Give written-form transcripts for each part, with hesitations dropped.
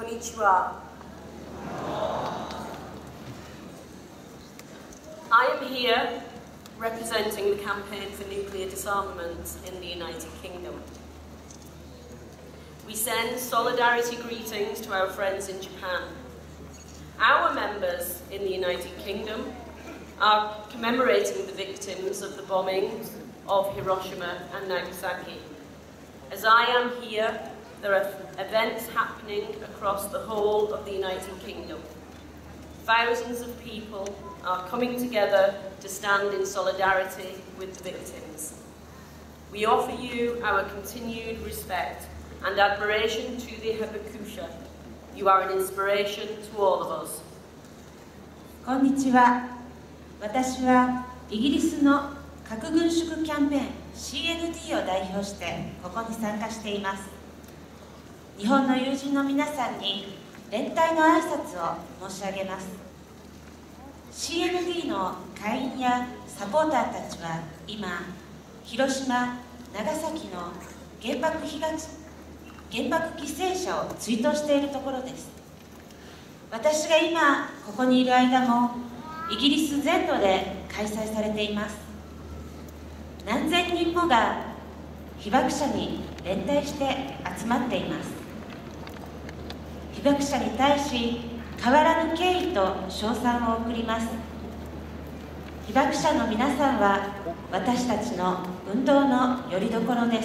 Konnichiwa. I am here representing the campaign for nuclear disarmament in the United Kingdom. We send solidarity greetings to our friends in Japan. Our members in the United Kingdom are commemorating the victims of the bombings of Hiroshima and Nagasaki. As I am here, there are events happening across the whole of the United Kingdom. Thousands of people are coming together to stand in solidarity with the victims. We offer you our continued respect and admiration to the Hibakusha. You are an inspiration to all of us. こんにちは。私はイギリスの核軍縮キャンペーン CND を代表してここに参加しています。日本の友人の皆さんに連帯の挨拶を申し上げます。CND の会員やサポーターたちは今、広島、長崎の原爆犠牲者を追悼しているところです。私が今ここにいる間もイギリス全土で開催されています。何千人もが被爆者に連帯して集まっています。被爆者に対し変わらぬ敬意と称賛を送ります。被爆者の皆さんは私たちの運動の拠り所です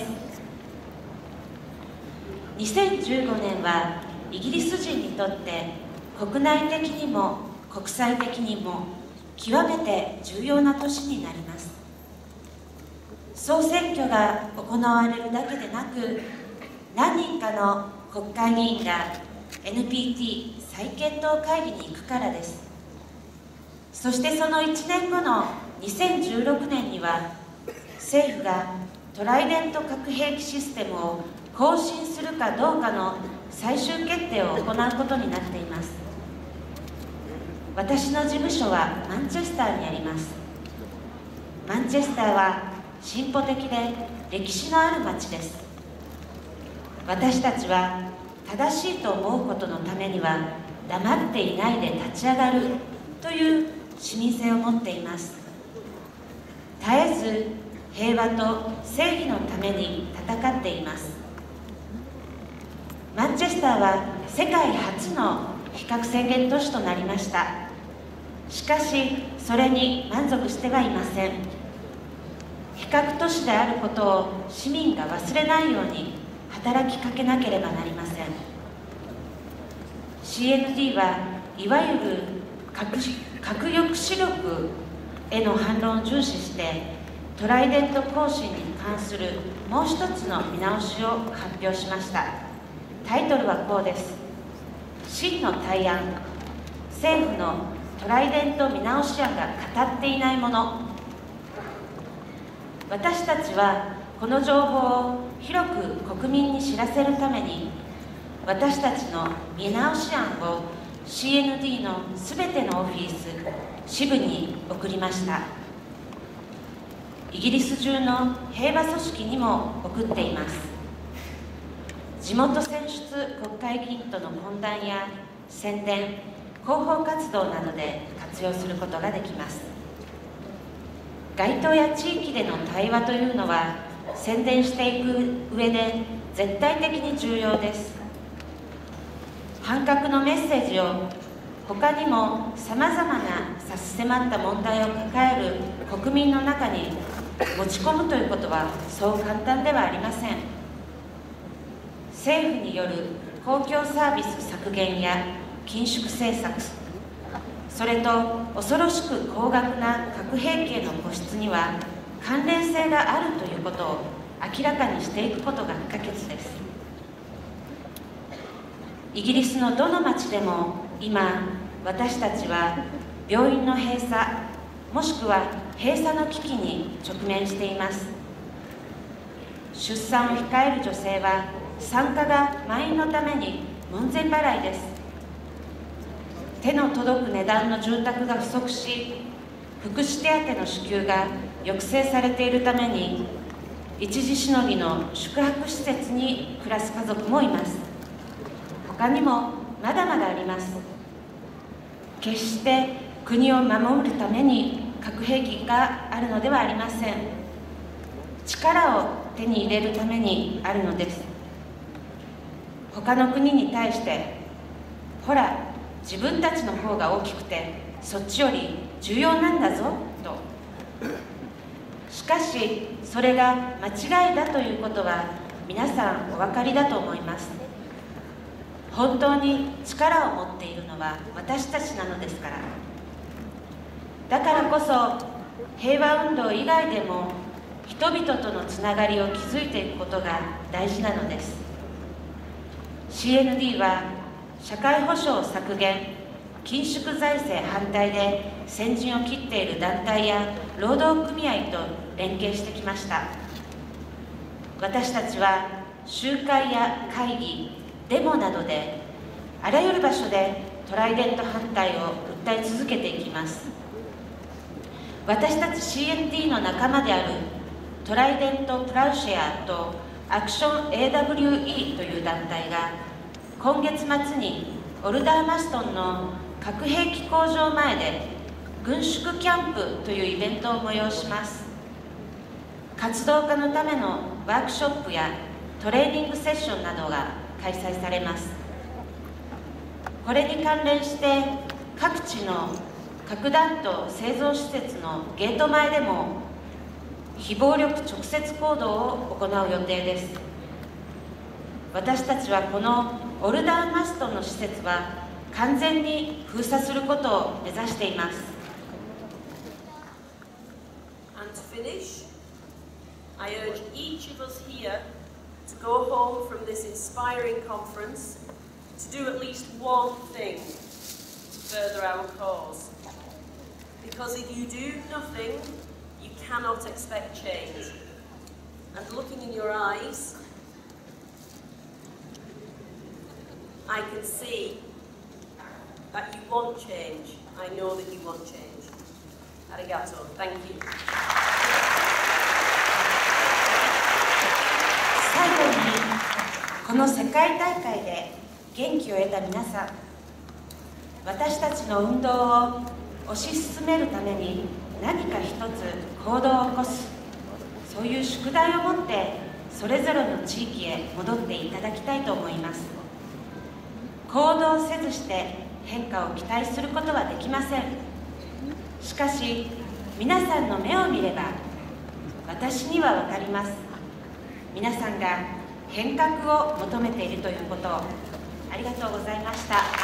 。2015年はイギリス人にとって国内的にも国際的にも極めて重要な年になります。総選挙が行われるだけでなく、何人かの国会議員が NPT 再検討会議に行くからです。そしてその1年後の2016年には政府がトライデント核兵器システムを更新するかどうかの最終決定を行うことになっています。私の事務所はマンチェスターにあります。マンチェスターは進歩的で歴史のある町です。私たちは正しいと思うことのためには黙っていないで立ち上がるという市民性を持っています。絶えず平和と正義のために戦っています。マンチェスターは世界初の非核宣言都市となりました。しかしそれに満足してはいません。非核都市であることを市民が忘れないように働きかけなければなりません。 CND はいわゆる核抑止力への反論を重視してトライデント更新に関するもう一つの見直しを発表しました。タイトルはこうです。真の対案、政府のトライデント見直し案が語っていないもの。私たちはこの情報を広く国民に知らせるために私たちの見直し案を CND のすべてのオフィス、支部に送りました。イギリス中の平和組織にも送っています。地元選出国会議員との懇談や宣伝、広報活動などで活用することができます。街頭や地域での対話というのは宣伝していく上で絶対的に重要です。反核のメッセージを他にもさまざまな差し迫った問題を抱える国民の中に持ち込むということはそう簡単ではありません。政府による公共サービス削減や緊縮政策、それと恐ろしく高額な核兵器への固執には関連性があるということを明らかにしていくことが不可欠です。イギリスのどの町でも今私たちは病院の閉鎖もしくは閉鎖の危機に直面しています。出産を控える女性は産科が満員のために門前払いです。手の届く値段の住宅が不足し、福祉手当の支給が抑制されているために一時しのぎの宿泊施設に暮らす家族もいます。他にもまだまだあります。決して国を守るために核兵器があるのではありません。力を手に入れるためにあるのです。他の国に対して、ほら、自分たちの方が大きくてそっちより重要なんだぞと。しかしそれが間違いだということは皆さんお分かりだと思います。本当に力を持っているのは私たちなのですから。だからこそ平和運動以外でも人々とのつながりを築いていくことが大事なのです。 CND は社会保障削減、緊縮財政反対で先陣を切っている団体や労働組合と連携してきました。私たちは集会や会議、デモなどであらゆる場所でトライデント反対を訴え続けていきます。私たち CND の仲間であるトライデント・プラウシェアとアクション AWE という団体が今月末にオルダーマストンの核兵器工場前で軍縮キャンプというイベントを催します。活動家のためのワークショップやトレーニングセッションなどが開催されます。これに関連して各地の核弾頭製造施設のゲート前でも非暴力直接行動を行う予定です。私たちはこのオルダーマストンの施設は完全に封鎖することを目指しています。 And to finish, I urge each of us here to go home from this inspiring conference to do at least one thing to further our cause. Because if you do nothing, you cannot expect change. And looking in your eyes, I can see that you want change. I know that you want change. Arigato. Thank you. 最後に、この世界大会で元気を得た皆さん、私たちの運動を推し進めるために何か一つ行動を起こす、そういう宿題を持ってそれぞれの地域へ戻っていただきたいと思います。行動せずして変化を期待することはできません。しかし皆さんの目を見れば私には分かります。皆さんが変革を求めているということを。ありがとうございました。